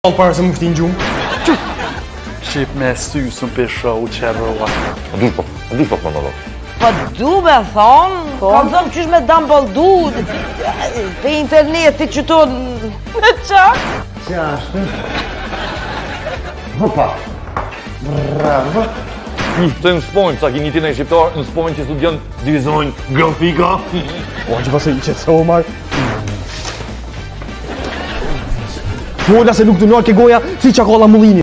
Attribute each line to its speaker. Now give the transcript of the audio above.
Speaker 1: Para se më shtin gjumë.
Speaker 2: Shqip me sy së më pesha u qerrova.
Speaker 3: A dush po më.
Speaker 4: Po du me thonë, kam thonë qysh me Dumbledore, pe interneti që tonë, me qa?
Speaker 1: Qa është? Hopa. Bravo.
Speaker 3: Se në spojnë, sa kinitin e shqiptar, në spojnë që studion dizajn grafika.
Speaker 1: O, që pasë i qëtë Omar. Fola se nuk të nërë ke goja si qakolla mullini.